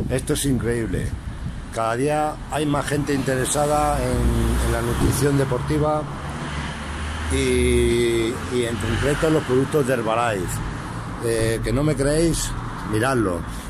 Esto es increíble. Cada día hay más gente interesada en la nutrición deportiva y en concreto los productos de Herbalife. Que no me creéis, miradlo.